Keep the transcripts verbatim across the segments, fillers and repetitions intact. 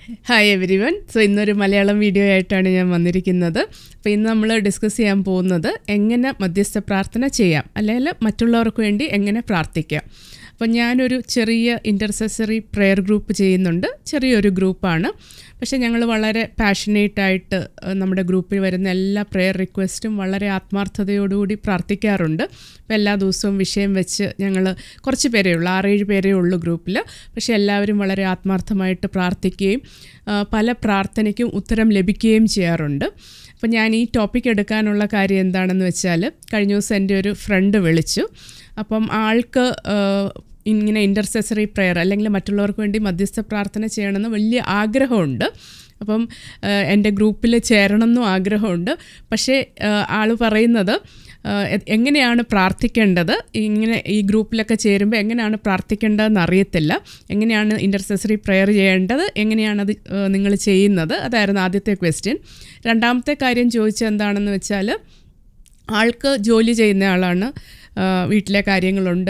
Hi every one. So ഇന്നൊരു Malayalam video ആയിട്ടാണ് ഞാൻ വന്നിരിക്കുന്നത്. അപ്പോൾ ഇന്ന് നമ്മൾ ഡിസ്കസ് ചെയ്യാൻ പോകുന്നത് എങ്ങനെ മധ്യസ്ഥ പ്രാർത്ഥന ചെയ്യാം, അല്ലെങ്കിൽ മറ്റുള്ളവർക്ക് വേണ്ടി എങ്ങനെ പ്രാർത്ഥിക്കാം. അപ്പോൾ ഞാനൊരു ചെറിയ ഇൻ്റർസെസറി പ്രെയർ ഗ്രൂപ്പ് ചെയ്യുന്നുണ്ട്. ചെറിയൊരു ഗ്രൂപ്പാണ്, പക്ഷേ ഞങ്ങൾ വളരെ പാഷനേറ്റായിട്ട് നമ്മുടെ ഗ്രൂപ്പിൽ വരുന്ന എല്ലാ പ്രെയർ റിക്വസ്റ്റും വളരെ ആത്മാർത്ഥതയോടുകൂടി പ്രാർത്ഥിക്കാറുണ്ട്. അപ്പോൾ എല്ലാ ദിവസവും വിഷയം വെച്ച് ഞങ്ങൾ കുറച്ച് പേരേ ഉള്ളൂ, ആറേഴ് പേരേ ഉള്ളൂ ഗ്രൂപ്പിൽ. പക്ഷേ എല്ലാവരും വളരെ ആത്മാർത്ഥമായിട്ട് പ്രാർത്ഥിക്കുകയും പല പ്രാർത്ഥനയ്ക്കും ഉത്തരം ലഭിക്കുകയും ചെയ്യാറുണ്ട്. അപ്പോൾ ഞാൻ ഈ ടോപ്പിക് എടുക്കാനുള്ള കാര്യം എന്താണെന്ന് വെച്ചാൽ, കഴിഞ്ഞ ദിവസം എൻ്റെ ഒരു ഫ്രണ്ട് വിളിച്ചു. അപ്പം ആൾക്ക് ഇങ്ങനെ ഇൻ്റർസെസറി പ്രെയർ അല്ലെങ്കിൽ മറ്റുള്ളവർക്ക് വേണ്ടി മധ്യസ്ഥ പ്രാർത്ഥന ചെയ്യണമെന്ന് വലിയ ആഗ്രഹമുണ്ട്. അപ്പം എൻ്റെ ഗ്രൂപ്പിൽ ചേരണമെന്നും ആഗ്രഹമുണ്ട്. പക്ഷേ ആൾ പറയുന്നത് എങ്ങനെയാണ് പ്രാർത്ഥിക്കേണ്ടത്, ഇങ്ങനെ ഈ ഗ്രൂപ്പിലൊക്കെ ചേരുമ്പോൾ എങ്ങനെയാണ് പ്രാർത്ഥിക്കേണ്ടതെന്ന് അറിയത്തില്ല, എങ്ങനെയാണ് ഇൻ്റർസെസറി പ്രെയർ ചെയ്യേണ്ടത്, എങ്ങനെയാണത് നിങ്ങൾ ചെയ്യുന്നത്, അതായിരുന്നു ആദ്യത്തെ ക്വസ്റ്റ്യൻ. രണ്ടാമത്തെ കാര്യം ചോദിച്ചത് എന്താണെന്ന് വെച്ചാൽ, ആൾക്ക് ജോലി ചെയ്യുന്ന ആളാണ്, വീട്ടിലെ കാര്യങ്ങളുണ്ട്,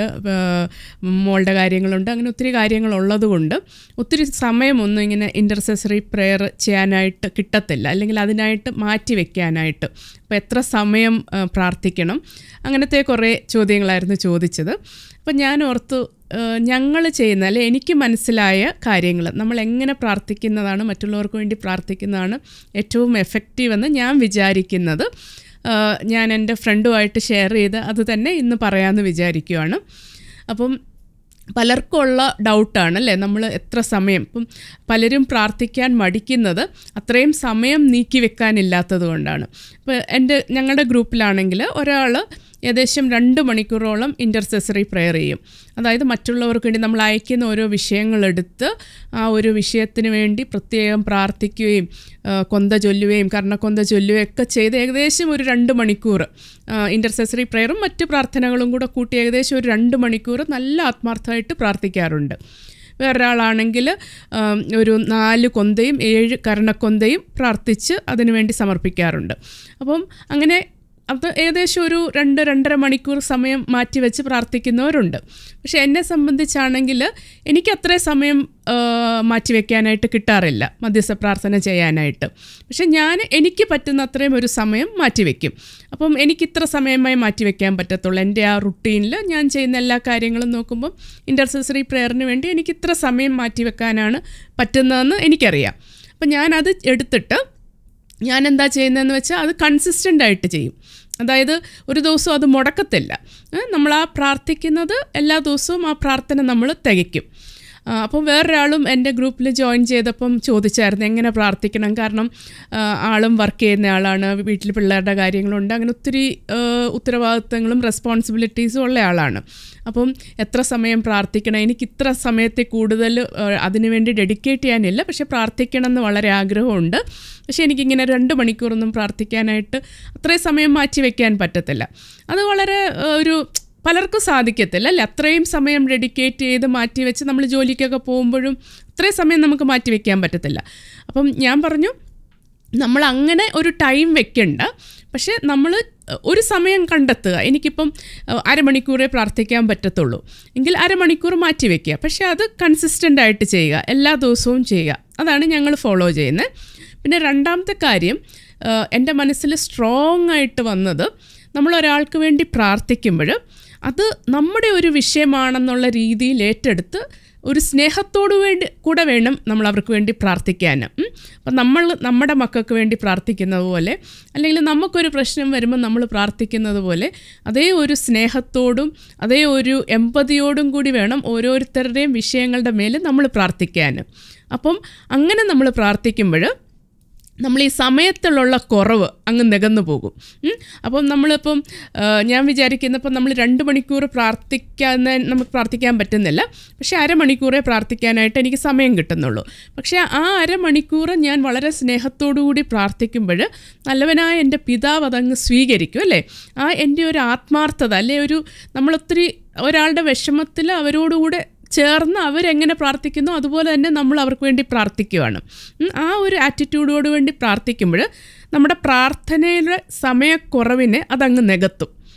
മോളുടെ കാര്യങ്ങളുണ്ട്, അങ്ങനെ ഒത്തിരി കാര്യങ്ങളുള്ളത് കൊണ്ട് ഒത്തിരി സമയമൊന്നും ഇങ്ങനെ ഇൻ്റർസെസറി പ്രെയർ ചെയ്യാനായിട്ട് കിട്ടത്തില്ല, അല്ലെങ്കിൽ അതിനായിട്ട് മാറ്റി വയ്ക്കാനായിട്ട്. അപ്പോൾ എത്ര സമയം പ്രാർത്ഥിക്കണം, അങ്ങനത്തെ കുറേ ചോദ്യങ്ങളായിരുന്നു ചോദിച്ചത്. അപ്പം ഞാൻ ഓർത്തു, ഞങ്ങൾ ചെയ്യുന്ന അല്ലെ എനിക്ക് മനസ്സിലായ കാര്യങ്ങൾ, നമ്മൾ എങ്ങനെ പ്രാർത്ഥിക്കുന്നതാണ്, മറ്റുള്ളവർക്ക് വേണ്ടി പ്രാർത്ഥിക്കുന്നതാണ് ഏറ്റവും എഫക്റ്റീവെന്ന് ഞാൻ വിചാരിക്കുന്നത്. ഞാൻ എൻ്റെ ഫ്രണ്ടുമായിട്ട് ഷെയർ ചെയ്ത് അത് തന്നെ ഇന്ന് പറയാമെന്ന് വിചാരിക്കുകയാണ്. അപ്പം പലർക്കുമുള്ള ഡൗട്ടാണ് അല്ലേ, നമ്മൾ എത്ര സമയം, ഇപ്പം പലരും പ്രാർത്ഥിക്കാൻ മടിക്കുന്നത് അത്രയും സമയം നീക്കി വെക്കാനില്ലാത്തത് കൊണ്ടാണ്. ഇപ്പോൾ എൻ്റെ ഞങ്ങളുടെ ഗ്രൂപ്പിലാണെങ്കിൽ ഒരാൾ ഏകദേശം രണ്ട് മണിക്കൂറോളം ഇൻ്റർസെസറി പ്രെയർ ചെയ്യും. അതായത് മറ്റുള്ളവർക്ക് വേണ്ടി നമ്മൾ അയക്കുന്ന ഓരോ വിഷയങ്ങളെടുത്ത് ആ ഒരു വിഷയത്തിന് വേണ്ടി പ്രത്യേകം പ്രാർത്ഥിക്കുകയും കൊന്ത ചൊല്ലുകയും കർണക്കൊന്ത ചൊല്ലുകയും ഒക്കെ ചെയ്ത് ഏകദേശം ഒരു രണ്ട് മണിക്കൂർ ഇൻ്റർസെസറി പ്രെയറും മറ്റ് പ്രാർത്ഥനകളും കൂടെ കൂട്ടി ഏകദേശം ഒരു രണ്ട് മണിക്കൂർ നല്ല ആത്മാർത്ഥമായിട്ട് പ്രാർത്ഥിക്കാറുണ്ട്. വേറൊരാളാണെങ്കിൽ ഒരു നാല് കൊന്തയും ഏഴ് കർണക്കൊന്തയും പ്രാർത്ഥിച്ച് അതിനുവേണ്ടി സമർപ്പിക്കാറുണ്ട്. അപ്പം അങ്ങനെ അത് ഏകദേശം ഒരു രണ്ട് രണ്ടര മണിക്കൂർ സമയം മാറ്റി വെച്ച് പ്രാർത്ഥിക്കുന്നവരുണ്ട്. പക്ഷേ എന്നെ സംബന്ധിച്ചാണെങ്കിൽ എനിക്ക് അത്രയും സമയം മാറ്റി വയ്ക്കാനായിട്ട് കിട്ടാറില്ല മധ്യസ്ഥ പ്രാർത്ഥന ചെയ്യാനായിട്ട്. പക്ഷേ ഞാൻ എനിക്ക് പറ്റുന്ന അത്രയും ഒരു സമയം മാറ്റി വയ്ക്കും. അപ്പം എനിക്കിത്ര സമയമായി മാറ്റി വയ്ക്കാൻ പറ്റത്തുള്ളൂ. എൻ്റെ ആ റുട്ടീനിൽ ഞാൻ ചെയ്യുന്ന എല്ലാ കാര്യങ്ങളും നോക്കുമ്പം ഇൻ്റർസെസറി പ്രെയറിന് വേണ്ടി എനിക്ക് ഇത്ര സമയം മാറ്റി വെക്കാനാണ് പറ്റുന്നതെന്ന് എനിക്കറിയാം. അപ്പം ഞാനത് എടുത്തിട്ട് ഞാൻ എന്താ ചെയ്യുന്നതെന്ന് വെച്ചാൽ അത് കൺസിസ്റ്റൻ്റ് ആയിട്ട് ചെയ്യും. അതായത് ഒരു ദിവസം അത് മുടക്കത്തില്ല, നമ്മൾ ആ പ്രാർത്ഥിക്കുന്നത് എല്ലാ ദിവസവും ആ പ്രാർത്ഥന നമ്മൾ തികയ്ക്കും. അപ്പോൾ വേറൊരാളും എൻ്റെ ഗ്രൂപ്പിൽ ജോയിൻ ചെയ്തപ്പം ചോദിച്ചായിരുന്നു എങ്ങനെ പ്രാർത്ഥിക്കണം. കാരണം ആളും വർക്ക് ചെയ്യുന്ന ആളാണ്, വീട്ടിൽ പിള്ളേരുടെ കാര്യങ്ങളുണ്ട്, അങ്ങനെ ഒത്തിരി ഉത്തരവാദിത്തങ്ങളും റെസ്പോൺസിബിലിറ്റീസും ഉള്ള ആളാണ്. അപ്പം എത്ര സമയം പ്രാർത്ഥിക്കണം, എനിക്ക് ഇത്ര സമയത്തെ കൂടുതൽ അതിനുവേണ്ടി ഡെഡിക്കേറ്റ് ചെയ്യാനില്ല, പക്ഷേ പ്രാർത്ഥിക്കണം എന്ന് വളരെ ആഗ്രഹമുണ്ട്. പക്ഷേ എനിക്കിങ്ങനെ രണ്ട് മണിക്കൂറൊന്നും പ്രാർത്ഥിക്കാനായിട്ട് അത്രയും സമയം മാറ്റി വയ്ക്കാൻ പറ്റത്തില്ല. അത് വളരെ ഒരു പലർക്കും സാധിക്കത്തില്ല അല്ലേ, അത്രയും സമയം ഡെഡിക്കേറ്റ് ചെയ്ത് മാറ്റി വെച്ച് നമ്മൾ ജോലിക്കൊക്കെ പോകുമ്പോഴും അത്രയും സമയം നമുക്ക് മാറ്റി വയ്ക്കാൻ പറ്റത്തില്ല. അപ്പം ഞാൻ പറഞ്ഞു, നമ്മൾ അങ്ങനെ ഒരു ടൈം വെക്കണ്ട, പക്ഷേ നമ്മൾ ഒരു സമയം കണ്ടെത്തുക. എനിക്കിപ്പം അരമണിക്കൂറേ പ്രാർത്ഥിക്കാൻ പറ്റത്തുള്ളൂ എങ്കിൽ അരമണിക്കൂർ മാറ്റി വയ്ക്കുക, പക്ഷേ അത് കൺസിസ്റ്റൻ്റ് ആയിട്ട് ചെയ്യുക, എല്ലാ ദിവസവും ചെയ്യുക. അതാണ് ഞങ്ങൾ ഫോളോ ചെയ്യുന്നത്. പിന്നെ രണ്ടാമത്തെ കാര്യം എൻ്റെ മനസ്സിൽ സ്ട്രോങ് ആയിട്ട് വന്നത്, നമ്മളൊരാൾക്ക് വേണ്ടി പ്രാർത്ഥിക്കുമ്പോൾ അത് നമ്മുടെ ഒരു വിഷയമാണെന്നുള്ള രീതിയിൽ ഏറ്റെടുത്ത് ഒരു സ്നേഹത്തോടു വേണ്ടി കൂടെ വേണം നമ്മൾ അവർക്ക് വേണ്ടി പ്രാർത്ഥിക്കാൻ. അപ്പം നമ്മൾ നമ്മുടെ മക്കൾക്ക് വേണ്ടി പ്രാർത്ഥിക്കുന്നത് പോലെ, അല്ലെങ്കിൽ നമുക്കൊരു പ്രശ്നം വരുമ്പോൾ നമ്മൾ പ്രാർത്ഥിക്കുന്നത് പോലെ, അതേ ഒരു സ്നേഹത്തോടും അതേ ഒരു എമ്പതിയോടും കൂടി വേണം ഓരോരുത്തരുടെയും വിഷയങ്ങളുടെ മേൽ നമ്മൾ പ്രാർത്ഥിക്കാൻ. അപ്പം അങ്ങനെ നമ്മൾ പ്രാർത്ഥിക്കുമ്പോൾ നമ്മൾ ഈ സമയത്തിലുള്ള കുറവ് അങ്ങ് നികന്നു പോകും. അപ്പം നമ്മളിപ്പം ഞാൻ വിചാരിക്കുന്നപ്പം നമ്മൾ രണ്ട് മണിക്കൂർ പ്രാർത്ഥിക്കാൻ നമുക്ക് പ്രാർത്ഥിക്കാൻ പറ്റുന്നില്ല, പക്ഷേ അരമണിക്കൂറേ പ്രാർത്ഥിക്കാനായിട്ട് എനിക്ക് സമയം കിട്ടുന്നുള്ളൂ. പക്ഷേ ആ അരമണിക്കൂർ ഞാൻ വളരെ സ്നേഹത്തോടു കൂടി പ്രാർത്ഥിക്കുമ്പോൾ നല്ലവനായ എൻ്റെ പിതാവ് അതങ്ങ് സ്വീകരിക്കും അല്ലേ. ആ എൻ്റെ ഒരു ആത്മാർത്ഥത അല്ലേ, ഒരു നമ്മളൊത്തിരി ഒരാളുടെ വിഷമത്തിൽ അവരോടുകൂടെ ചേർന്ന് അവരെങ്ങനെ പ്രാർത്ഥിക്കുന്നു അതുപോലെ തന്നെ നമ്മൾ അവർക്ക് വേണ്ടി പ്രാർത്ഥിക്കുകയാണ്. ആ ഒരു ആറ്റിറ്റ്യൂഡോട് വേണ്ടി പ്രാർത്ഥിക്കുമ്പോൾ നമ്മുടെ പ്രാർത്ഥനയുടെ സമയക്കുറവിനെ അതങ്ങ് നികത്തും.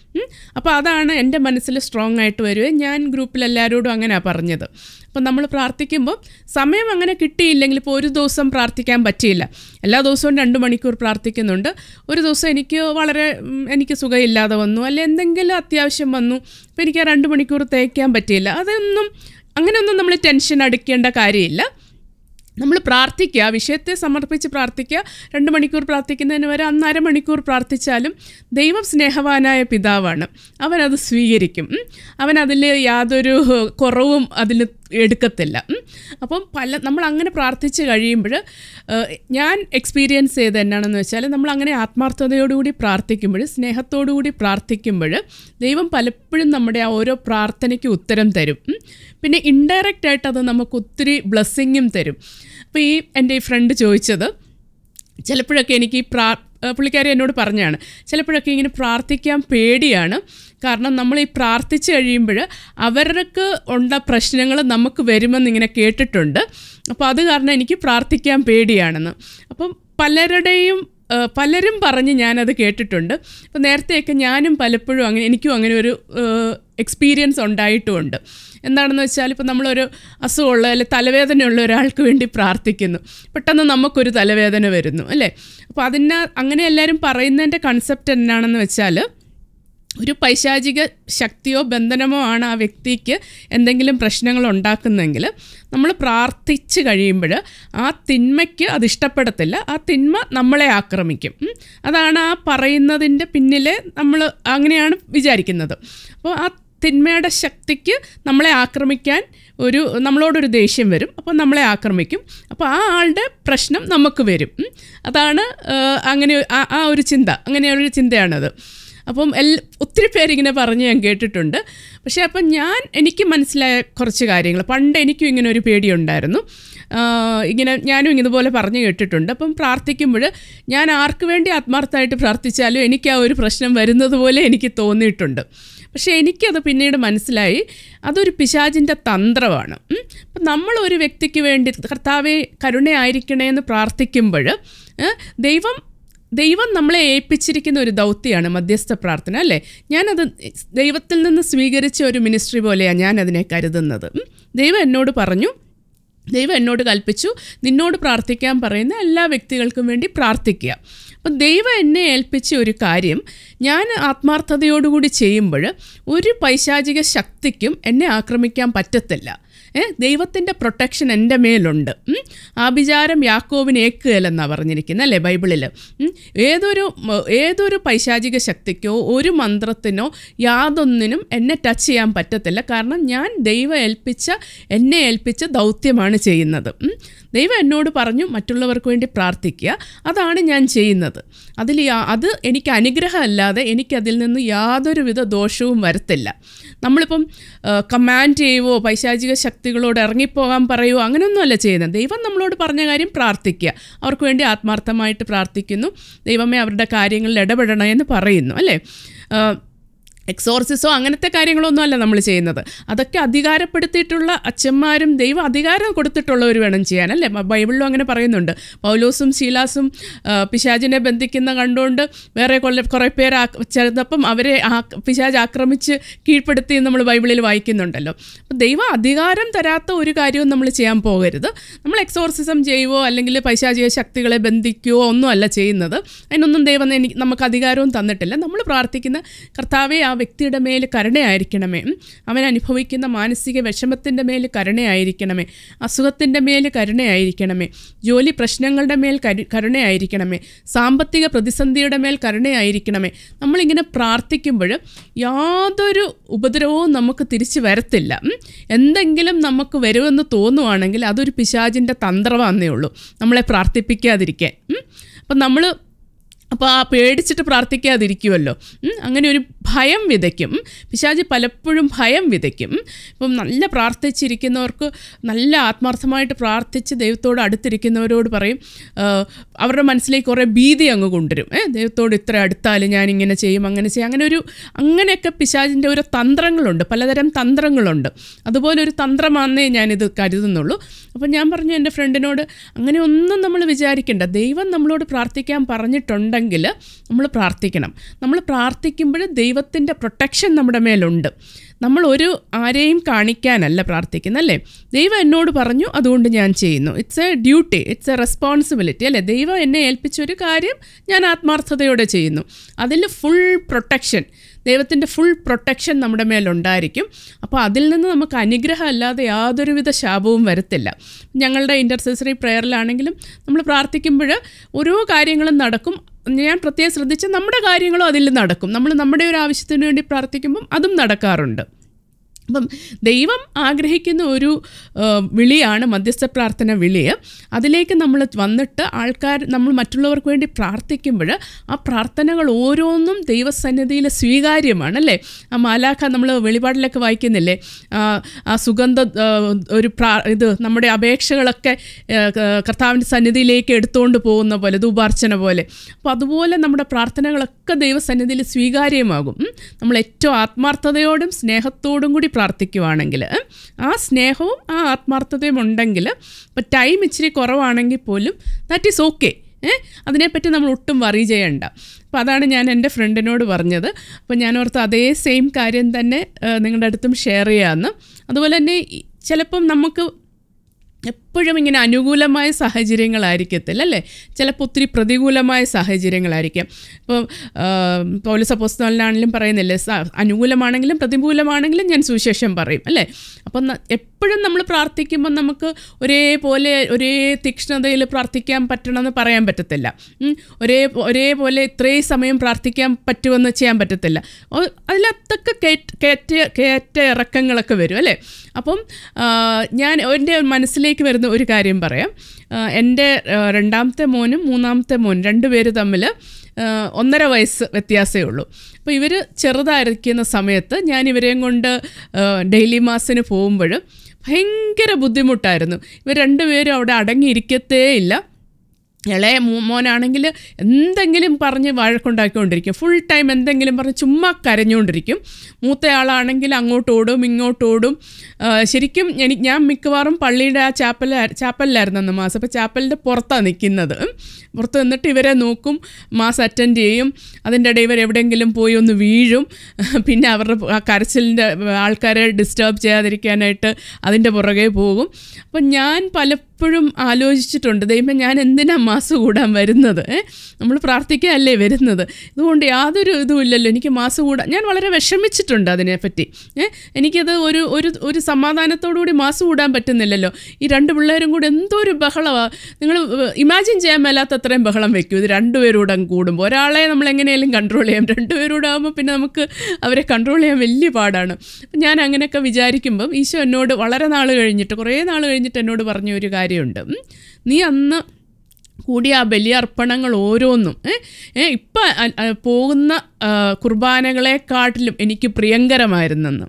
അപ്പോൾ അതാണ് എൻ്റെ മനസ്സിൽ സ്ട്രോങ് ആയിട്ട് വരുവേ. ഞാൻ ഗ്രൂപ്പിൽ എല്ലാവരോടും അങ്ങനെയാണ് പറഞ്ഞത്. അപ്പം നമ്മൾ പ്രാർത്ഥിക്കുമ്പോൾ സമയം അങ്ങനെ കിട്ടിയില്ലെങ്കിൽ, ഇപ്പോൾ ഒരു ദിവസം പ്രാർത്ഥിക്കാൻ പറ്റിയില്ല, എല്ലാ ദിവസവും രണ്ട് മണിക്കൂർ പ്രാർത്ഥിക്കുന്നുണ്ട്, ഒരു ദിവസം എനിക്ക് വളരെ എനിക്ക് സുഖമില്ലാതെ വന്നു, അല്ലെ എന്തെങ്കിലും അത്യാവശ്യം വന്നു, അപ്പോൾ എനിക്ക് ആ രണ്ട് മണിക്കൂർ തേക്കാൻ പറ്റിയില്ല, അതൊന്നും അങ്ങനെയൊന്നും നമ്മൾ ടെൻഷൻ അടിക്കേണ്ട കാര്യമില്ല. നമ്മൾ പ്രാർത്ഥിക്കുക, വിഷയത്തെ സമർപ്പിച്ച് പ്രാർത്ഥിക്കുക. രണ്ട് മണിക്കൂർ പ്രാർത്ഥിക്കുന്നതിന് വരെ അന്ന് അരമണിക്കൂർ പ്രാർത്ഥിച്ചാലും ദൈവം സ്നേഹവാനായ പിതാവാണ്, അവനത് സ്വീകരിക്കും. അവനതിൽ യാതൊരു കുറവും അതിൽ എടുക്കത്തില്ല. അപ്പം പല നമ്മൾ അങ്ങനെ പ്രാർത്ഥിച്ച് കഴിയുമ്പോൾ ഞാൻ എക്സ്പീരിയൻസ് ചെയ്ത് എന്നാണെന്ന് വെച്ചാൽ, നമ്മൾ അങ്ങനെ ആത്മാർത്ഥതയോടുകൂടി പ്രാർത്ഥിക്കുമ്പോൾ, സ്നേഹത്തോടുകൂടി പ്രാർത്ഥിക്കുമ്പോൾ ദൈവം പലപ്പോഴും നമ്മുടെ ആ ഓരോ പ്രാർത്ഥനയ്ക്ക് ഉത്തരം തരും. പിന്നെ ഇൻഡയറക്റ്റായിട്ട് അത് നമുക്ക് ഒത്തിരി ബ്ലെസ്സിങ്ങും തരും. അപ്പോൾ ഈ എൻ്റെ ഈ ഫ്രണ്ട് ചോദിച്ചത്, ചിലപ്പോഴൊക്കെ എനിക്ക് ഈ പ്രാ പുള്ളിക്കാരി എന്നോട് പറഞ്ഞാണ്, ചിലപ്പോഴൊക്കെ ഇങ്ങനെ പ്രാർത്ഥിക്കാൻ പേടിയാണ്, കാരണം നമ്മൾ ഈ പ്രാർത്ഥിച്ച് കഴിയുമ്പോൾ അവർക്ക് ഉണ്ട പ്രശ്നങ്ങൾ നമുക്ക് വരുമെന്ന് ഇങ്ങനെ കേട്ടിട്ടുണ്ട്, അപ്പോൾ അത് കാരണം എനിക്ക് പ്രാർത്ഥിക്കാൻ പേടിയാണെന്ന്. അപ്പം പലരുടെയും പലരും പറഞ്ഞ് ഞാനത് കേട്ടിട്ടുണ്ട്. അപ്പോൾ നേരത്തെയൊക്കെ ഞാനും പലപ്പോഴും അങ്ങനെ എനിക്കും അങ്ങനെ ഒരു എക്സ്പീരിയൻസ് ഉണ്ടായിട്ടുമുണ്ട്. എന്താണെന്ന് വെച്ചാൽ, ഇപ്പോൾ നമ്മളൊരു അസുഖമുള്ള അല്ലെങ്കിൽ തലവേദനയുള്ള ഒരാൾക്ക് വേണ്ടി പ്രാർത്ഥിക്കുന്നു, പെട്ടെന്ന് നമുക്കൊരു തലവേദന വരുന്നു അല്ലേ. അപ്പോൾ അതിന് അങ്ങനെ എല്ലാവരും പറയുന്നതിൻ്റെ കൺസെപ്റ്റ് എന്നാണെന്ന് വെച്ചാൽ, ഒരു പൈശാചിക ശക്തിയോ ബന്ധനമോ ആണ് ആ വ്യക്തിക്ക് എന്തെങ്കിലും പ്രശ്നങ്ങൾ ഉണ്ടാക്കുന്നതെങ്കിൽ നമ്മൾ പ്രാർത്ഥിച്ച് കഴിയുമ്പോൾ ആ തിന്മയ്ക്ക് അത് ഇഷ്ടപ്പെടത്തില്ല, ആ തിന്മ നമ്മളെ ആക്രമിക്കും. അതാണ് ആ പറയുന്നതിൻ്റെ പിന്നിലെ നമ്മൾ അങ്ങനെയാണ് വിചാരിക്കുന്നത്. അപ്പോൾ ആ തിന്മയുടെ ശക്തിക്ക് നമ്മളെ ആക്രമിക്കാൻ ഒരു നമ്മളോടൊരു ദേഷ്യം വരും, അപ്പോൾ നമ്മളെ ആക്രമിക്കും, അപ്പോൾ ആ ആളുടെ പ്രശ്നം നമുക്ക് വരും. അതാണ് അങ്ങനെ ആ ഒരു ചിന്ത, അങ്ങനെയൊരു ചിന്തയാണത്. അപ്പം എൽ ഒത്തിരി പേരിങ്ങനെ പറഞ്ഞ് ഞാൻ കേട്ടിട്ടുണ്ട്. പക്ഷേ അപ്പം ഞാൻ എനിക്ക് മനസ്സിലായ കുറച്ച് കാര്യങ്ങൾ, പണ്ട് എനിക്കും ഇങ്ങനെ ഒരു പേടിയുണ്ടായിരുന്നു. ഇങ്ങനെ ഞാനും ഇതുപോലെ പറഞ്ഞു കേട്ടിട്ടുണ്ട്. അപ്പം പ്രാർത്ഥിക്കുമ്പോൾ ഞാൻ ആർക്ക് വേണ്ടി ആത്മാർത്ഥമായിട്ട് പ്രാർത്ഥിച്ചാലും എനിക്ക് ആ ഒരു പ്രശ്നം വരുന്നത് പോലെ എനിക്ക് തോന്നിയിട്ടുണ്ട്. പക്ഷേ എനിക്കത് പിന്നീട് മനസ്സിലായി, അതൊരു പിശാചിൻ്റെ തന്ത്രമാണ്. അപ്പം നമ്മളൊരു വ്യക്തിക്ക് വേണ്ടി കർത്താവേ കരുണയായിരിക്കണേ എന്ന് പ്രാർത്ഥിക്കുമ്പോൾ ദൈവം ദൈവം നമ്മളെ ഏൽപ്പിച്ചിരിക്കുന്ന ഒരു ദൗത്യമാണ് മധ്യസ്ഥ പ്രാർത്ഥന അല്ലേ. ഞാനത് ദൈവത്തിൽ നിന്ന് സ്വീകരിച്ച ഒരു മിനിസ്ട്രി പോലെയാണ് ഞാനതിനെ കരുതുന്നത്. ദൈവം എന്നോട് പറഞ്ഞു, ദൈവം എന്നോട് കൽപ്പിച്ചു, നിന്നോട് പ്രാർത്ഥിക്കാൻ പറയുന്ന എല്ലാ വ്യക്തികൾക്കും വേണ്ടി പ്രാർത്ഥിക്കുക. അപ്പം ദൈവം എന്നെ ഏൽപ്പിച്ച ഒരു കാര്യം ഞാൻ ആത്മാർത്ഥതയോടുകൂടി ചെയ്യുമ്പോൾ ഒരു പൈശാചിക ശക്തിക്കും എന്നെ ആക്രമിക്കാൻ പറ്റത്തില്ല. ദൈവത്തിൻ്റെ പ്രൊട്ടക്ഷൻ എൻ്റെ മേലുണ്ട്. ആഭിചാരം യാക്കോബിന് ഏക്കുകയില്ലെന്നാണ് പറഞ്ഞിരിക്കുന്നത് അല്ലേ ബൈബിളിൽ. ഏതൊരു ഏതൊരു പൈശാചിക ശക്തിക്കോ ഒരു മന്ത്രത്തിനോ യാതൊന്നിനും എന്നെ ടച്ച് ചെയ്യാൻ പറ്റത്തില്ല. കാരണം ഞാൻ ദൈവം ഏൽപ്പിച്ച എന്നെ ഏൽപ്പിച്ച ദൗത്യമാണ് ചെയ്യുന്നത്. ദൈവം എന്നോട് പറഞ്ഞു മറ്റുള്ളവർക്ക് വേണ്ടി പ്രാർത്ഥിക്കുക, അതാണ് ഞാൻ ചെയ്യുന്നത്. അതിൽ അത് എനിക്ക് അനുഗ്രഹമല്ലാതെ എനിക്കതിൽ നിന്ന് യാതൊരുവിധ ദോഷവും വരത്തില്ല. നമ്മളിപ്പം കമാൻഡ് ചെയ്യുവോ പൈശാചിക ശക്തികളോട് ഇറങ്ങിപ്പോകാൻ പറയുമോ അങ്ങനെയൊന്നുമല്ല ചെയ്യുന്നത്. ദൈവം നമ്മളോട് പറഞ്ഞ കാര്യം പ്രാർത്ഥിക്കുക, അവർക്ക് വേണ്ടി ആത്മാർത്ഥമായിട്ട് പ്രാർത്ഥിക്കുന്നു, ദൈവമേ അവരുടെ കാര്യങ്ങളിൽ ഇടപെടണം എന്ന് പറയുന്നു അല്ലേ. എക്സോർസിസോ അങ്ങനത്തെ കാര്യങ്ങളൊന്നും അല്ല നമ്മൾ ചെയ്യുന്നത്. അതൊക്കെ അധികാരപ്പെടുത്തിയിട്ടുള്ള അച്ഛന്മാരും ദൈവം അധികാരം കൊടുത്തിട്ടുള്ളവർ വേണം ചെയ്യാൻ അല്ലേ. ബൈബിളിലും അങ്ങനെ പറയുന്നുണ്ട്. പൗലോസും ശീലാസും പിശാചിനെ ബന്ധിക്കുന്ന കണ്ടുകൊണ്ട് വേറെ കൊല്ല കുറേ പേര് ചേർന്നപ്പം അവരെ ആ പിശാച് ആക്രമിച്ച് കീഴ്പ്പെടുത്തി നമ്മൾ ബൈബിളിൽ വായിക്കുന്നുണ്ടല്ലോ. അപ്പം ദൈവം അധികാരം തരാത്ത ഒരു കാര്യവും നമ്മൾ ചെയ്യാൻ പോകരുത്. നമ്മൾ എക്സോർസിസം ചെയ്യുവോ അല്ലെങ്കിൽ പൈശാചിക ശക്തികളെ ബന്ധിക്കുകയോ ഒന്നും അല്ല ചെയ്യുന്നത്. അതിനൊന്നും ദൈവം എനിക്ക് നമുക്ക് അധികാരവും തന്നിട്ടില്ല. നമ്മൾ പ്രാർത്ഥിക്കുന്ന കർത്താവേ ആ വ്യക്തിയുടെ മേൽ കരുണയായിരിക്കണമേ, അവൻ അനുഭവിക്കുന്ന മാനസിക വിഷമത്തിൻ്റെ മേൽ കരുണയായിരിക്കണമേ, അസുഖത്തിൻ്റെ മേൽ കരുണയായിരിക്കണമേ, ജോലി പ്രശ്നങ്ങളുടെ മേൽ കരു കരുണയായിരിക്കണമേ, സാമ്പത്തിക പ്രതിസന്ധിയുടെ മേൽ കരുണയായിരിക്കണമേ. നമ്മളിങ്ങനെ പ്രാർത്ഥിക്കുമ്പോൾ യാതൊരു ഉപദ്രവവും നമുക്ക് തിരിച്ചു വരത്തില്ല. എന്തെങ്കിലും നമുക്ക് വരുമെന്ന് തോന്നുവാണെങ്കിൽ അതൊരു പിശാചിൻ്റെ തന്ത്രമാണെന്നേ ഉള്ളൂ, നമ്മളെ പ്രാർത്ഥിപ്പിക്കാതിരിക്കാൻ. അപ്പം നമ്മൾ അപ്പോൾ ആ പേടിച്ചിട്ട് പ്രാർത്ഥിക്കാതിരിക്കുമല്ലോ. അങ്ങനെ ഒരു ഭയം വിതയ്ക്കും പിശാച്, പലപ്പോഴും ഭയം വിതയ്ക്കും. ഇപ്പം നല്ല പ്രാർത്ഥിച്ചിരിക്കുന്നവർക്ക്, നല്ല ആത്മാർത്ഥമായിട്ട് പ്രാർത്ഥിച്ച് ദൈവത്തോട് അടുത്തിരിക്കുന്നവരോട് പറയും, അവരുടെ മനസ്സിലേക്ക് കുറേ ഭീതി അങ്ങ് കൊണ്ടുവരും. ഏ ദൈവത്തോട് ഇത്ര അടുത്താലും ഞാനിങ്ങനെ ചെയ്യും, അങ്ങനെ ചെയ്യും, അങ്ങനെ ഒരു അങ്ങനെയൊക്കെ പിശാചിൻ്റെ ഓരോ തന്ത്രങ്ങളുണ്ട്, പലതരം തന്ത്രങ്ങളുണ്ട്. അതുപോലെ ഒരു തന്ത്രമാണെന്നേ ഞാനിത് കരുതുന്നുള്ളൂ. അപ്പം ഞാൻ പറഞ്ഞു എൻ്റെ ഫ്രണ്ടിനോട്, അങ്ങനെ ഒന്നും നമ്മൾ വിചാരിക്കേണ്ട, ദൈവം നമ്മളോട് പ്രാർത്ഥിക്കാൻ പറഞ്ഞിട്ടുണ്ട് ഉണ്ടെങ്കിൽ നമ്മൾ പ്രാർത്ഥിക്കണം. നമ്മൾ പ്രാർത്ഥിക്കുമ്പോൾ ദൈവത്തിൻ്റെ പ്രൊട്ടക്ഷൻ നമ്മുടെ മേലുണ്ട്. നമ്മൾ ഒരു ആരെയും കാണിക്കാനല്ല പ്രാർത്ഥിക്കുന്നത്, അല്ലേ? ദൈവം എന്നോട് പറഞ്ഞു, അതുകൊണ്ട് ഞാൻ ചെയ്യുന്നു. It's a duty, it's a responsibility, അല്ലേ? ദൈവം എന്നെ ഏൽപ്പിച്ചൊരു കാര്യം ഞാൻ ആത്മാർത്ഥതയോടെ ചെയ്യുന്നു. അതിൽ ഫുൾ പ്രൊട്ടക്ഷൻ, ദൈവത്തിൻ്റെ ഫുൾ പ്രൊട്ടക്ഷൻ നമ്മുടെ മേലുണ്ടായിരിക്കും. അപ്പോൾ അതിൽ നിന്ന് നമുക്ക് അനുഗ്രഹം അല്ലാതെ യാതൊരുവിധ ശാപവും വരത്തില്ല. ഞങ്ങളുടെ ഇൻ്റർസെസറി പ്രെയറിലാണെങ്കിലും നമ്മൾ പ്രാർത്ഥിക്കുമ്പോൾ ഓരോ കാര്യങ്ങളും നടക്കും. ഞാൻ പ്രത്യേകം ശ്രദ്ധിച്ച് നമ്മുടെ കാര്യങ്ങളും അതിൽ നടക്കും. നമ്മൾ നമ്മുടെ ഒരു ആവശ്യത്തിന് വേണ്ടി പ്രാർത്ഥിക്കുമ്പം അതും നടക്കാറുണ്ട്. അപ്പം ദൈവം ആഗ്രഹിക്കുന്ന ഒരു വിളിയാണ് മധ്യസ്ഥ പ്രാർത്ഥന വിളി. അതിലേക്ക് നമ്മൾ വന്നിട്ട് ആൾക്കാർ നമ്മൾ മറ്റുള്ളവർക്ക് വേണ്ടി പ്രാർത്ഥിക്കുമ്പോൾ ആ പ്രാർത്ഥനകൾ ഓരോന്നും ദൈവസന്നിധിയിൽ സ്വീകാര്യമാണ്, അല്ലേ? ആ മാലാഖ നമ്മൾ വെളിപാടിലൊക്കെ വായിക്കുന്നില്ലേ, ആ സുഗന്ധ ഒരു പ്രാ ഇത് നമ്മുടെ അപേക്ഷകളൊക്കെ കർത്താവിൻ്റെ സന്നിധിയിലേക്ക് എടുത്തുകൊണ്ട് പോകുന്ന പോലെ, ധൂപാർച്ചന പോലെ. അപ്പോൾ അതുപോലെ നമ്മുടെ പ്രാർത്ഥനകളൊക്കെ ദൈവസന്നിധിയിൽ സ്വീകാര്യമാകും. നമ്മൾ ഏറ്റവും ആത്മാർത്ഥതയോടും സ്നേഹത്തോടും കൂടി പ്രാർത്ഥിക്കുവാണെങ്കിൽ, ആ സ്നേഹവും ആ ആത്മാർത്ഥതയും ഉണ്ടെങ്കിൽ, ഇപ്പോൾ ടൈം ഇച്ചിരി കുറവാണെങ്കിൽ പോലും ദാറ്റ് ഈസ് ഓക്കെ. ഏഹ് അതിനെപ്പറ്റി നമ്മൾ ഒട്ടും വറി ചെയ്യണ്ട. അപ്പോൾ അതാണ് ഞാൻ എൻ്റെ ഫ്രണ്ടിനോട് പറഞ്ഞത്. അപ്പോൾ ഞാൻ ഓർത്ത് അതേ സെയിം കാര്യം തന്നെ നിങ്ങളുടെ അടുത്തും ഷെയർ ചെയ്യാമെന്ന്. അതുപോലെ തന്നെ ചിലപ്പം നമുക്ക് എപ്പോഴും ഇങ്ങനെ അനുകൂലമായ സാഹചര്യങ്ങളായിരിക്കത്തില്ല, അല്ലേ? ചിലപ്പോൾ ഒത്തിരി പ്രതികൂലമായ സാഹചര്യങ്ങളായിരിക്കാം. ഇപ്പോൾ പൗലോസ് അപ്പോസ്തലനാണെങ്കിലും പറയുന്നില്ലേ, അനുകൂലമാണെങ്കിലും പ്രതികൂലമാണെങ്കിലും ഞാൻ സുവിശേഷം പറയും, അല്ലേ? അപ്പം എപ്പോഴും നമ്മൾ പ്രാർത്ഥിക്കുമ്പോൾ നമുക്ക് ഒരേപോലെ ഒരേ തീക്ഷ്ണതയിൽ പ്രാർത്ഥിക്കാൻ പറ്റണമെന്ന് പറയാൻ പറ്റത്തില്ല. ഒരേ ഒരേപോലെ ഇത്രയും സമയം പ്രാർത്ഥിക്കാൻ പറ്റുമെന്ന് ചെയ്യാൻ പറ്റത്തില്ല. അതിലത്തൊക്കെ കയറ്റ കയറ്റ കയറ്റ ഇറക്കങ്ങളൊക്കെ വരും, അല്ലേ? അപ്പം ഞാൻ എൻ്റെ മനസ്സിലേക്ക് വരുന്ന ഒരു കാര്യം പറയാം. എൻ്റെ രണ്ടാമത്തെ മോനും മൂന്നാമത്തെ മോൻ രണ്ടുപേര് തമ്മിൽ ഒന്നര വയസ്സ് വ്യത്യാസമേ ഉള്ളൂ. അപ്പോൾ ഇവർ ചെറുതായിരിക്കുന്ന സമയത്ത് ഞാൻ ഇവരെയും കൊണ്ട് ഡെയിലി മാസിന് പോകുമ്പോൾ ഭയങ്കര ബുദ്ധിമുട്ടായിരുന്നു. ഇവർ രണ്ടുപേരും അവിടെ അടങ്ങിയിരിക്കത്തേ ഇല്ല. ഇളയ മോനാണെങ്കിൽ എന്തെങ്കിലും പറഞ്ഞ് വഴക്കുണ്ടാക്കിക്കൊണ്ടിരിക്കും, ഫുൾ ടൈം എന്തെങ്കിലും പറഞ്ഞ് ചുമ്മാ കരഞ്ഞുകൊണ്ടിരിക്കും. മൂത്തയാളാണെങ്കിൽ അങ്ങോട്ടോടും ഇങ്ങോട്ടോടും. ശരിക്കും എനിക്ക് ഞാൻ മിക്കവാറും പള്ളിയുടെ ആ ചാപ്പൽ ചാപ്പലിലായിരുന്നു അന്ന് മാസം. അപ്പോൾ ചാപ്പലിൻ്റെ പുറത്താണ് നിൽക്കുന്നത്. പുറത്ത് നിന്നിട്ട് ഇവരെ നോക്കും, മാസ് അറ്റൻഡ് ചെയ്യും. അതിൻ്റെ ഇടയിൽ ഇവർ എവിടെയെങ്കിലും പോയി ഒന്ന് വീഴും. പിന്നെ അവരുടെ ആ കരച്ചിലിൻ്റെ ആൾക്കാരെ ഡിസ്റ്റർബ് ചെയ്യാതിരിക്കാനായിട്ട് അതിൻ്റെ പുറകെ പോകും. അപ്പം ഞാൻ പലപ്പോഴും ആലോചിച്ചിട്ടുണ്ട്, ദൈവമേ ഞാൻ എന്തിനാ മാസ് കൂടാൻ വരുന്നത്? നമ്മൾ പ്രാർത്ഥിക്കാനല്ലേ വരുന്നത്? ഇതുകൊണ്ട് യാതൊരു ഇതും ഇല്ലല്ലോ, എനിക്ക് മാസ് കൂടാൻ. ഞാൻ വളരെ വിഷമിച്ചിട്ടുണ്ട് അതിനെപ്പറ്റി. എനിക്കത് ഒരു ഒരു ഒരു സമാധാനത്തോടുകൂടി മാസ് കൂടാൻ പറ്റുന്നില്ലല്ലോ. ഈ രണ്ട് പിള്ളേരും കൂടി എന്തോ ഒരു ബഹളമാണ്. നിങ്ങൾ ഇമാജിൻ ചെയ്യാൻ മേലാത്ത അത്രയും ബഹളം വെക്കും ഇത് രണ്ടുപേരൂടെ കൂടുമ്പോൾ. ഒരാളെ നമ്മൾ എങ്ങനെയാലും കൺട്രോൾ ചെയ്യാം, രണ്ടുപേരൂടെ ആകുമ്പോൾ പിന്നെ നമുക്ക് അവരെ കൺട്രോൾ ചെയ്യാൻ വലിയ പാടാണ്. അപ്പം ഞാൻ അങ്ങനെയൊക്കെ വിചാരിക്കുമ്പം ഈശോ എന്നോട് വളരെ നാൾ കഴിഞ്ഞിട്ട് കുറേ നാൾ കഴിഞ്ഞിട്ട് എന്നോട് പറഞ്ഞ ഒരു കാര്യമുണ്ട്. നീ അന്ന് കൂടിയ ആ ബലിയർപ്പണങ്ങൾ ഓരോന്നും ഏ ഇപ്പം പോകുന്ന കുർബാനകളെക്കാട്ടിലും എനിക്ക് പ്രിയങ്കരമായിരുന്നെന്ന്.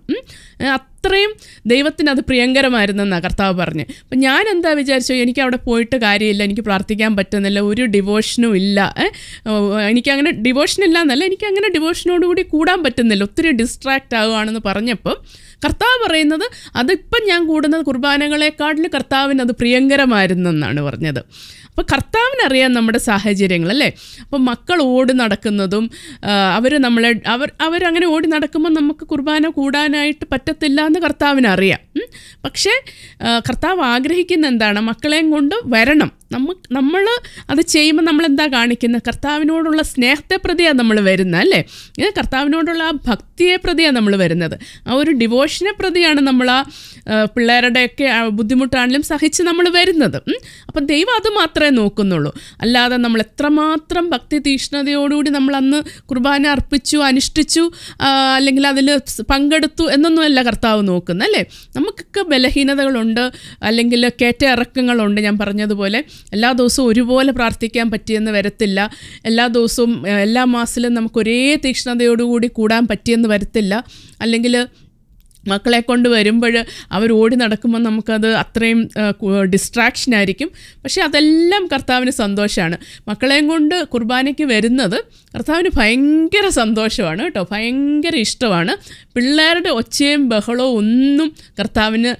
അത്രയും ദൈവത്തിന് അത് പ്രിയങ്കരമായിരുന്നെന്നാണ് കർത്താവ് പറഞ്ഞ്. അപ്പം ഞാൻ എന്താ വിചാരിച്ചു, എനിക്ക് അവിടെ പോയിട്ട് കാര്യമില്ല, എനിക്ക് പ്രാർത്ഥിക്കാൻ പറ്റുന്നില്ല, ഒരു ഡിവോഷനും ഇല്ല. എനിക്കങ്ങനെ ഡിവോഷൻ ഇല്ല എന്നല്ല, എനിക്കങ്ങനെ ഡിവോഷനോടുകൂടി കൂടാൻ പറ്റുന്നില്ല, ഒത്തിരി ഡിസ്ട്രാക്റ്റ് ആവുകയാണെന്ന് പറഞ്ഞപ്പോൾ കർത്താവ് പറയുന്നത് അതിപ്പം ഞാൻ കൂടുന്ന കുർബാനകളെക്കാട്ടിലും കർത്താവിന് അത് പ്രിയങ്കരമായിരുന്നെന്നാണ് പറഞ്ഞത്. അപ്പോൾ കർത്താവിനറിയാം നമ്മുടെ സാഹചര്യങ്ങൾ, അല്ലേ? അപ്പോൾ മക്കൾ ഓടി നടക്കുന്നതും അവർ നമ്മളെ അവർ അവരങ്ങനെ ഓടി നടക്കുമ്പോൾ നമുക്ക് കുർബാന കൂടാനായിട്ട് പറ്റത്തില്ല എന്ന് കർത്താവിനറിയാം. പക്ഷേ കർത്താവ് ആഗ്രഹിക്കുന്ന എന്താണ്, മക്കളെയും കൊണ്ട് വരണം. നമ്മ നമ്മൾ അത് ചെയ്യുമ്പോൾ നമ്മളെന്താ കാണിക്കുന്നത്, കർത്താവിനോടുള്ള സ്നേഹത്തെ പ്രതിയാണ് നമ്മൾ വരുന്നത്, അല്ലേ? കർത്താവിനോടുള്ള ആ ഭക്തിയെ പ്രതിയാണ് നമ്മൾ വരുന്നത്, ആ ഒരു ഡിവോഷനെ പ്രതിയാണ് നമ്മൾ ആ പിള്ളേരുടെയൊക്കെ ബുദ്ധിമുട്ടാണെങ്കിലും സഹിച്ച് നമ്മൾ വരുന്നത്. അപ്പം ദൈവം അത് മാത്രമേ നോക്കുന്നുള്ളൂ. അല്ലാതെ നമ്മൾ എത്രമാത്രം ഭക്തി തീഷ്ണതയോടുകൂടി നമ്മൾ അന്ന് കുർബാന അർപ്പിച്ചു, അനുഷ്ഠിച്ചു, അല്ലെങ്കിൽ അതിൽ പങ്കെടുത്തു എന്നൊന്നുമല്ല കർത്താവ് നോക്കുന്നത്, അല്ലേ? നമുക്കൊക്കെ ബലഹീനതകളുണ്ട്, അല്ലെങ്കിൽ കയറ്റ ഇറക്കങ്ങളുണ്ട്. ഞാൻ പറഞ്ഞതുപോലെ എല്ലാ ദിവസവും ഒരുപോലെ പ്രാർത്ഥിക്കാൻ പറ്റിയെന്ന് വരത്തില്ല, എല്ലാ ദിവസവും എല്ലാ മാസത്തിലും നമുക്ക് ഒരേ തീക്ഷ്ണതയോടുകൂടി കൂടാൻ പറ്റിയെന്ന് വരത്തില്ല, അല്ലെങ്കിൽ മക്കളെ കൊണ്ട് വരുമ്പോൾ അവർ ഓടി നടക്കുമ്പോൾ നമുക്കത് അത്രയും ഡിസ്ട്രാക്ഷൻ ആയിരിക്കും. പക്ഷേ അതെല്ലാം കർത്താവിന് സന്തോഷമാണ്. മക്കളെയും കൊണ്ട് കുർബാനയ്ക്ക് വരുന്നത് കർത്താവിന് ഭയങ്കര സന്തോഷമാണ് കേട്ടോ, ഭയങ്കര ഇഷ്ടമാണ്. പിള്ളേരുടെ ഒച്ചയും ബഹളവും ഒന്നും കർത്താവിന്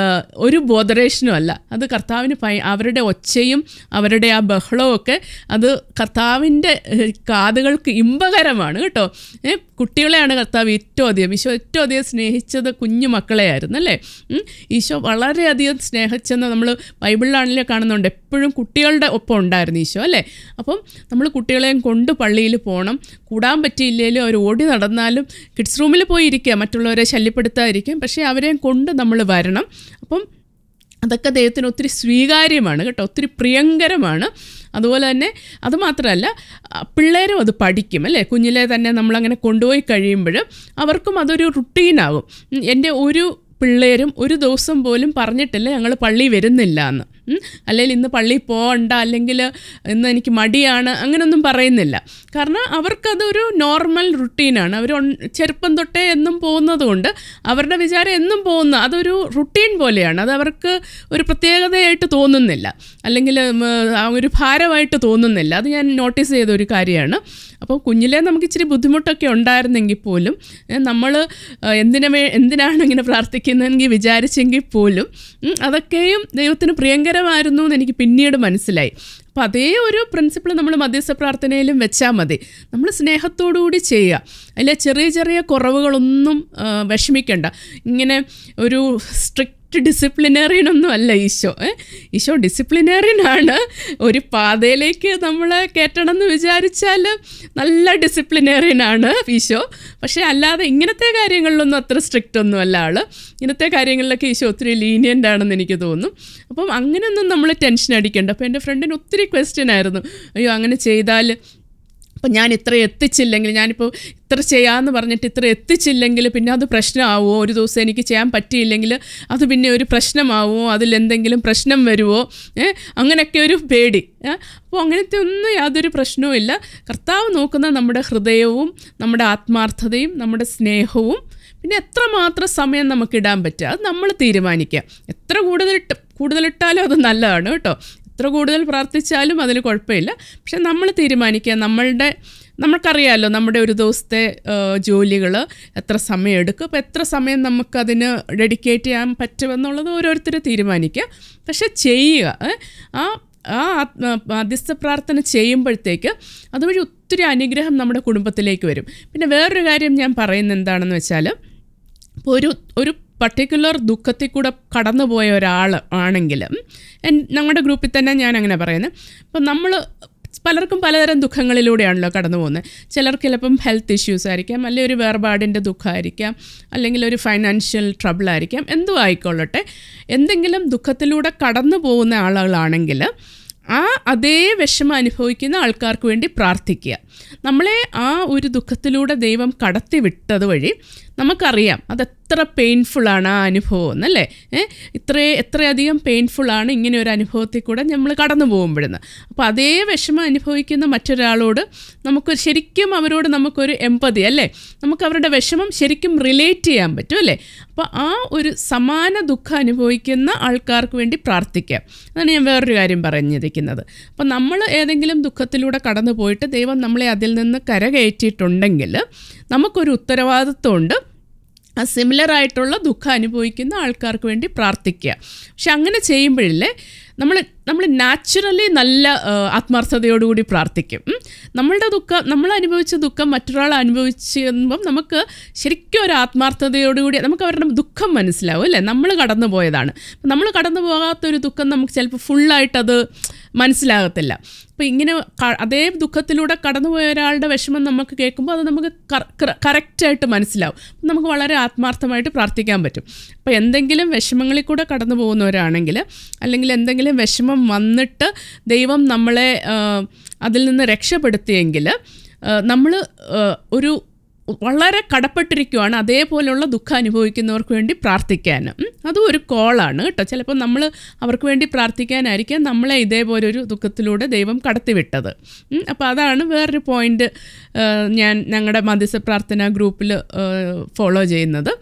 ഒരു ബോധറേഷനും അല്ല. അത് കർത്താവിന് ഭയ അവരുടെ ഒച്ചയും അവരുടെ ആ ബഹളവും ഒക്കെ അത് കർത്താവിൻ്റെ കാതുകൾക്ക് ഇമ്പകരമാണ് കേട്ടോ. കുട്ടികളെയാണ് കർത്താവ് ഏറ്റവും അധികം ഈശോ ഏറ്റവും അധികം സ്നേഹിച്ചത് കുഞ്ഞു മക്കളെയായിരുന്നു അല്ലേ. ഈശോ വളരെയധികം സ്നേഹിച്ചെന്ന് നമ്മൾ ബൈബിളിലാണെങ്കിലും കാണുന്നുണ്ട്. എപ്പോഴും കുട്ടികളുടെ ഒപ്പം ഉണ്ടായിരുന്നു ഈശോ അല്ലേ. അപ്പം നമ്മൾ കുട്ടികളെയും കൊണ്ട് പള്ളിയിൽ പോകണം. കൂടാൻ പറ്റിയില്ലെങ്കിലും അവർ ഓടി നടന്നാലും കിഡ്സ് റൂമിൽ പോയി ഇരിക്കുക, മറ്റുള്ളവരെ ശല്യപ്പെടുത്താതിരിക്കും. പക്ഷേ അവരെയും കൊണ്ട് നമ്മൾ വരണം. അപ്പം അതൊക്കെ ദൈവത്തിന് ഒത്തിരി സ്വീകാര്യമാണ് കേട്ടോ, ഒത്തിരി പ്രിയങ്കരമാണ്. അതുപോലെ തന്നെ അതുമാത്രമല്ല പിള്ളേരും അത് പഠിക്കും അല്ലേ. കുഞ്ഞിലെ തന്നെ നമ്മളങ്ങനെ കൊണ്ടുപോയി കഴിയുമ്പോൾ അവർക്കും അതൊരു റുട്ടീനാകും. എൻ്റെ ഒരു പിള്ളേരും ഒരു ദിവസം പോലും പറഞ്ഞിട്ടില്ല ഞങ്ങൾ പള്ളി വരുന്നില്ല എന്ന്. അല്ലെങ്കിൽ ഇന്ന് പള്ളിയിൽ പോകണ്ട, അല്ലെങ്കിൽ ഇന്ന് എനിക്ക് മടിയാണ്, അങ്ങനെയൊന്നും പറയുന്നില്ല. കാരണം അവർക്കതൊരു നോർമൽ റുട്ടീനാണ്. അവർ ചെറുപ്പം തൊട്ടേ എന്നും പോകുന്നത് കൊണ്ട് അവരുടെ വിചാരം എന്നും പോകുന്ന അതൊരു റുട്ടീൻ പോലെയാണ്. അത് അവർക്ക് ഒരു പ്രത്യേകതയായിട്ട് തോന്നുന്നില്ല, അല്ലെങ്കിൽ ഒരു ഭാരമായിട്ട് തോന്നുന്നില്ല. അത് ഞാൻ നോട്ടീസ് ചെയ്ത ഒരു കാര്യമാണ്. അപ്പോൾ കുഞ്ഞിലേ നമുക്ക് ഇച്ചിരി ബുദ്ധിമുട്ടൊക്കെ ഉണ്ടായിരുന്നെങ്കിൽ പോലും നമ്മൾ എന്തിനാ എന്തിനാണ് ഇങ്ങനെ പ്രാർത്ഥിക്കുന്നതെങ്കിൽ വിചാരിച്ചെങ്കിൽ പോലും അതൊക്കെയും ദൈവത്തിന് പ്രിയങ്കരമായിരുന്നു എന്ന് എനിക്ക് പിന്നീട് മനസ്സിലായി. അപ്പോൾ അതേ ഒരു പ്രിൻസിപ്പിൾ നമ്മൾ മധ്യസ്ഥ പ്രാർത്ഥനയിലും വെച്ചാൽ മതി. നമ്മൾ സ്നേഹത്തോടു കൂടി ചെയ്യുക. അതിലെ ചെറിയ ചെറിയ കുറവുകളൊന്നും വിഷമിക്കേണ്ട. ഇങ്ങനെ ഒരു സ്ട്രിക്റ്റ് ഡിസിപ്ലിനേറിയനൊന്നും അല്ല ഈശോ. ഈശോ ഡിസിപ്ലിനേറിയനാണ്. ഒരു പാതയിലേക്ക് നമ്മളെ കയറ്റണം എന്ന് വിചാരിച്ചാൽ നല്ല ഡിസിപ്ലിനേറിയനാണ് ഈശോ. പക്ഷേ അല്ലാതെ ഇങ്ങനത്തെ കാര്യങ്ങളിലൊന്നും അത്ര സ്ട്രിക്റ്റ് ഒന്നും അല്ല ആൾ. ഇങ്ങനത്തെ കാര്യങ്ങളിലൊക്കെ ഈശോ ഒത്തിരി ലീനിയൻ്റ് ആണെന്ന് എനിക്ക് തോന്നുന്നു. അപ്പം അങ്ങനെയൊന്നും നമ്മൾ ടെൻഷൻ അടിക്കേണ്ട. അപ്പോൾ എൻ്റെ ഫ്രണ്ടിന് ഒത്തിരി ക്വസ്റ്റ്യൻ ആയിരുന്നു, അയ്യോ അങ്ങനെ ചെയ്താൽ അപ്പം ഞാൻ ഇത്ര എത്തിച്ചില്ലെങ്കിൽ, ഞാനിപ്പോൾ ഇത്ര ചെയ്യാമെന്ന് പറഞ്ഞിട്ട് ഇത്ര എത്തിച്ചില്ലെങ്കിൽ പിന്നെ അത് പ്രശ്നമാവുമോ, ഒരു ദിവസം എനിക്ക് ചെയ്യാൻ പറ്റിയില്ലെങ്കിൽ അത് പിന്നെ ഒരു പ്രശ്നമാവുമോ, അതിലെന്തെങ്കിലും പ്രശ്നം വരുമോ, അങ്ങനെയൊക്കെ ഒരു പേടി. അപ്പോൾ അങ്ങനത്തെ ഒന്നും യാതൊരു പ്രശ്നവും ഇല്ല. കർത്താവ് നോക്കുന്ന നമ്മുടെ ഹൃദയവും നമ്മുടെ ആത്മാർത്ഥതയും നമ്മുടെ സ്നേഹവും പിന്നെ എത്രമാത്രം സമയം നമുക്കിടാൻ പറ്റുക അത് നമ്മൾ തീരുമാനിക്കുക. എത്ര കൂടുതലിട്ട് കൂടുതലിട്ടാലും അത് നല്ലതാണ് കേട്ടോ. എത്ര കൂടുതൽ പ്രാർത്ഥിച്ചാലും അതിന് കുഴപ്പമില്ല. പക്ഷെ നമ്മൾ തീരുമാനിക്കുക. നമ്മളുടെ നമുക്കറിയാമല്ലോ നമ്മുടെ ഒരു ദിവസത്തെ ജോലികൾ എത്ര സമയം എടുക്കും, അപ്പോൾ എത്ര സമയം നമുക്കതിന് ഡെഡിക്കേറ്റ് ചെയ്യാൻ പറ്റുമെന്നുള്ളത് ഓരോരുത്തർ തീരുമാനിക്കുക. പക്ഷെ ചെയ്യുക. ആ ആ മധ്യസ്ഥ പ്രാർത്ഥന ചെയ്യുമ്പോഴത്തേക്ക് അതുവഴി ഒത്തിരി അനുഗ്രഹം നമ്മുടെ കുടുംബത്തിലേക്ക് വരും. പിന്നെ വേറൊരു കാര്യം ഞാൻ പറയുന്നത് എന്താണെന്ന് വെച്ചാൽ, ഇപ്പോൾ ഒരു ഒരു പർട്ടിക്കുലർ ദുഃഖത്തിൽ കൂടെ കടന്നു പോയ ഒരാൾ ആണെങ്കിൽ, ഞങ്ങളുടെ ഗ്രൂപ്പിൽ തന്നെ ഞാൻ അങ്ങനെ പറയുന്നത്, അപ്പം നമ്മൾ പലർക്കും പലതരം ദുഃഖങ്ങളിലൂടെയാണല്ലോ കടന്നു പോകുന്നത്. ചിലർക്ക് ചിലപ്പം ഹെൽത്ത് ഇഷ്യൂസ് ആയിരിക്കാം, അല്ലെങ്കിൽ ഒരു വേർപാടിൻ്റെ ദുഃഖമായിരിക്കാം, അല്ലെങ്കിൽ ഒരു ഫൈനാൻഷ്യൽ ട്രബിൾ ആയിരിക്കാം, എന്തും ആയിക്കൊള്ളട്ടെ. എന്തെങ്കിലും ദുഃഖത്തിലൂടെ കടന്നു പോകുന്ന ആളുകളാണെങ്കിൽ ആ അതേ വിഷമം അനുഭവിക്കുന്ന ആൾക്കാർക്ക് വേണ്ടി പ്രാർത്ഥിക്കുക. നമ്മളെ ആ ഒരു ദുഃഖത്തിലൂടെ ദൈവം കടത്തി വിട്ടത് വഴി നമുക്കറിയാം അതെത്ര പെയിൻഫുള്ളാണ് ആ അനുഭവം എന്നല്ലേ. ഇത്രേ എത്രയധികം പെയിൻഫുള്ളാണ് ഇങ്ങനെ ഒരു അനുഭവത്തിൽ കൂടെ നമ്മൾ കടന്നു പോകുമ്പോഴെന്ന്. അപ്പോൾ അതേ വിഷമം അനുഭവിക്കുന്ന മറ്റൊരാളോട് നമുക്ക് ശരിക്കും അവരോട് നമുക്കൊരു എമ്പതി അല്ലേ, നമുക്ക് അവരുടെ വിഷമം ശരിക്കും റിലേറ്റ് ചെയ്യാൻ പറ്റും അല്ലേ. അപ്പോൾ ആ ഒരു സമാന ദുഃഖം അനുഭവിക്കുന്ന ആൾക്കാർക്ക് വേണ്ടി പ്രാർത്ഥിക്കാം. അതാണ് ഞാൻ വേറൊരു കാര്യം പറഞ്ഞിരിക്കുന്നത്. അപ്പോൾ നമ്മൾ ഏതെങ്കിലും ദുഃഖത്തിലൂടെ കടന്നു പോയിട്ട് ദൈവം നമ്മളെ അതിൽ നിന്ന് കരകയറ്റിയിട്ടുണ്ടെങ്കിൽ നമുക്കൊരു ഉത്തരവാദിത്വമുണ്ട് ആ സിമിലറായിട്ടുള്ള ദുഃഖം അനുഭവിക്കുന്ന ആൾക്കാർക്ക് വേണ്ടി പ്രാർത്ഥിക്കുക. പക്ഷെ അങ്ങനെ ചെയ്യുമ്പോഴില്ലേ നമ്മൾ നമ്മൾ നാച്ചുറലി നല്ല ആത്മാർത്ഥതയോടുകൂടി പ്രാർത്ഥിക്കും. നമ്മളുടെ ദുഃഖം നമ്മൾ അനുഭവിച്ച ദുഃഖം മറ്റൊരാൾ അനുഭവിച്ചുമ്പം നമുക്ക് ശരിക്കും ഒരു ആത്മാർത്ഥതയോടുകൂടി നമുക്ക് അവരുടെ ദുഃഖം മനസ്സിലാവും അല്ലേ. നമ്മൾ കടന്നു പോയതാണ്. നമ്മൾ കടന്നു പോകാത്തൊരു ദുഃഖം നമുക്ക് ചിലപ്പോൾ ഫുള്ളായിട്ടത് മനസ്സിലാകത്തില്ല. അപ്പോൾ ഇങ്ങനെ അതേ ദുഃഖത്തിലൂടെ കടന്നുപോയ ഒരാളുടെ വിഷമം നമുക്ക് കേൾക്കുമ്പോൾ അത് നമുക്ക് കറക്റ്റായിട്ട് മനസ്സിലാവും. നമുക്ക് വളരെ ആത്മാർത്ഥമായിട്ട് പ്രാർത്ഥിക്കാൻ പറ്റും. അപ്പോൾ എന്തെങ്കിലും വിഷമങ്ങളിൽ കൂടെ കടന്നു പോകുന്നവരാണെങ്കിൽ, അല്ലെങ്കിൽ എന്തെങ്കിലും വിഷമം വന്നിട്ട് ദൈവം നമ്മളെ അതിൽ നിന്ന് രക്ഷപ്പെടുത്തിയെങ്കിൽ നമ്മൾ ഒരു വളരെ കടപ്പെട്ടിരിക്കുവാണ് അതേപോലെയുള്ള ദുഃഖം അനുഭവിക്കുന്നവർക്ക് വേണ്ടി പ്രാർത്ഥിക്കാൻ. അതും ഒരു കോളാണ് കേട്ടോ. ചിലപ്പോൾ നമ്മൾ അവർക്ക് വേണ്ടി പ്രാർത്ഥിക്കാനായിരിക്കാം നമ്മളെ ഇതേപോലൊരു ദുഃഖത്തിലൂടെ ദൈവം കടത്തിവിട്ടത്. അപ്പോൾ അതാണ് വേറൊരു പോയിൻ്റ് ഞാൻ ഞങ്ങളുടെ മധ്യസ്ഥ പ്രാർത്ഥന ഗ്രൂപ്പിൽ ഫോളോ ചെയ്യുന്നത്.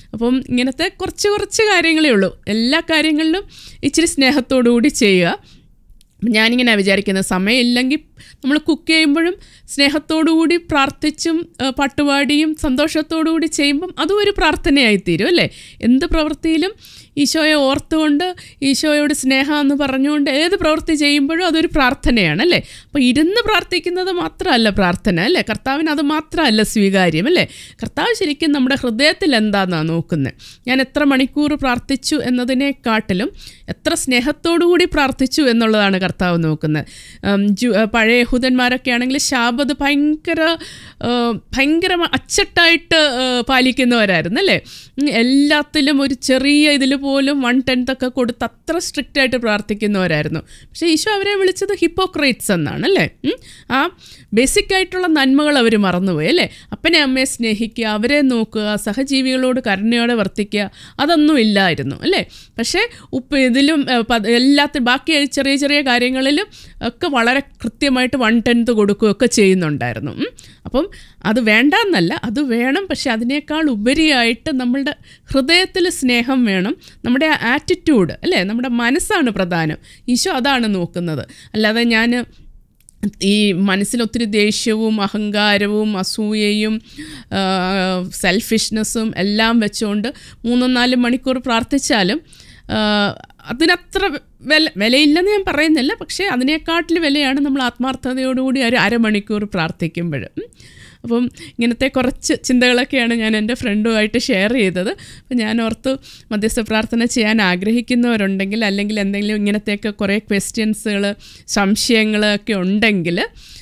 അപ്പം ഇങ്ങനത്തെ കുറച്ച് കുറച്ച് കാര്യങ്ങളേ ഉള്ളൂ. എല്ലാ കാര്യങ്ങളിലും ഇച്ചിരി സ്നേഹത്തോടു കൂടി ചെയ്യുക. ഞാനിങ്ങനെ വിചാരിക്കുന്നത്, സമയമില്ലെങ്കിൽ നമ്മൾ കുക്ക് ചെയ്യുമ്പോഴും സ്നേഹത്തോടു കൂടി പ്രാർത്ഥിച്ചും പാട്ടുപാടിയും സന്തോഷത്തോടു കൂടി ചെയ്യുമ്പം അതും ഒരു പ്രാർത്ഥനയായിത്തീരും അല്ലേ. എന്ത് പ്രവൃത്തിയിലും ഈശോയെ ഓർത്തുകൊണ്ട് ഈശോയോട് സ്നേഹമെന്ന് പറഞ്ഞുകൊണ്ട് ഏത് പ്രവൃത്തി ചെയ്യുമ്പോഴും അതൊരു പ്രാർത്ഥനയാണ് അല്ലേ. അപ്പോൾ ഇരുന്ന് പ്രാർത്ഥിക്കുന്നത് മാത്രമല്ല പ്രാർത്ഥന അല്ലേ, കർത്താവിന് അത് മാത്രമല്ല സ്വീകാര്യം അല്ലേ. കർത്താവ് ശരിക്കും നമ്മുടെ ഹൃദയത്തിൽ എന്താണെന്നാണ് നോക്കുന്നത്. ഞാൻ എത്ര മണിക്കൂർ പ്രാർത്ഥിച്ചു എന്നതിനെക്കാട്ടിലും എത്ര സ്നേഹത്തോടു കൂടി പ്രാർത്ഥിച്ചു എന്നുള്ളതാണ് കർത്താവ് നോക്കുന്നത്. പഴയ യഹൂദന്മാരൊക്കെ ആണെങ്കിൽ ശാബത്ത് ഭയങ്കര ഭയങ്കര അച്ചട്ടായിട്ട് പാലിക്കുന്നവരായിരുന്നു അല്ലേ. എല്ലാത്തിലും ഒരു ചെറിയ ഇതിൽ പോലും വൺ ടെൻത്തൊക്കെ കൊടുത്ത് അത്ര സ്ട്രിക്റ്റായിട്ട് പ്രാർത്ഥിക്കുന്നവരായിരുന്നു. പക്ഷേ ഈശോ അവരെ വിളിച്ചത് ഹിപ്പോക്രൈറ്റ്സ് എന്നാണ് അല്ലേ. ആ ബേസിക്കായിട്ടുള്ള നന്മകൾ അവർ മറന്നുപോയി അല്ലേ. അപ്പനെ അമ്മയെ സ്നേഹിക്കുക, അവരെ നോക്കുക, സഹജീവികളോട് കരുണയോടെ വർത്തിക്കുക, അതൊന്നും ഇല്ലായിരുന്നു അല്ലേ. പക്ഷേ ഉപ്പ് ഇതിലും എല്ലാത്തിനും ബാക്കി ചെറിയ ചെറിയ കാര്യങ്ങളിലും ഒക്കെ വളരെ കൃത്യമായിട്ട് വൺ ടെൻത്ത് കൊടുക്കുകയൊക്കെ ചെയ്യുന്നുണ്ടായിരുന്നു. അപ്പം അത് വേണ്ടെന്നല്ല, അത് വേണം. പക്ഷെ അതിനേക്കാൾ ഉപരിയായിട്ട് നമ്മളുടെ ഹൃദയത്തിൽ സ്നേഹം വേണം, നമ്മുടെ ആറ്റിറ്റ്യൂഡ് അല്ലേ, നമ്മുടെ മനസ്സാണ് പ്രധാനം. ഈശോ അതാണ് നോക്കുന്നത്. അല്ലാതെ ഞാൻ ഈ മനസ്സിലൊത്തിരി ദേഷ്യവും അഹങ്കാരവും അസൂയയും സെൽഫിഷ്നെസ്സും എല്ലാം വെച്ചുകൊണ്ട് മൂന്നും നാലും മണിക്കൂർ പ്രാർത്ഥിച്ചാലും അതിനത്ര വില വിലയില്ലെന്ന് ഞാൻ പറയുന്നില്ല. പക്ഷേ അതിനേക്കാട്ടിൽ വിലയാണ് നമ്മൾ ആത്മാർത്ഥതയോടുകൂടി ഒരു അരമണിക്കൂർ പ്രാർത്ഥിക്കുമ്പോൾ. അപ്പം ഇങ്ങനത്തെ കുറച്ച് ചിന്തകളൊക്കെയാണ് ഞാൻ എൻ്റെ ഫ്രണ്ടുമായിട്ട് ഷെയർ ചെയ്തത്. അപ്പം ഞാൻ ഓർത്തു, മധ്യസ്ഥ പ്രാർത്ഥന ചെയ്യാൻ ആഗ്രഹിക്കുന്നവരുണ്ടെങ്കിൽ അല്ലെങ്കിൽ എന്തെങ്കിലും ഇങ്ങനത്തെയൊക്കെ കുറേ ക്വസ്റ്റ്യൻസുകൾ സംശയങ്ങളൊക്കെ ഉണ്ടെങ്കിൽ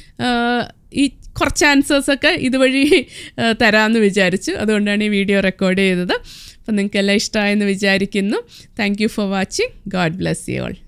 ഈ കുറച്ച് ആൻസേഴ്സൊക്കെ ഇതുവഴി തരാമെന്ന് വിചാരിച്ചു. അതുകൊണ്ടാണ് ഈ വീഡിയോ റെക്കോർഡ് ചെയ്തത്. അപ്പം നിങ്ങൾക്കെല്ലാം ഇഷ്ടമായെന്ന് വിചാരിക്കുന്നു. Thank you for watching. God bless you all.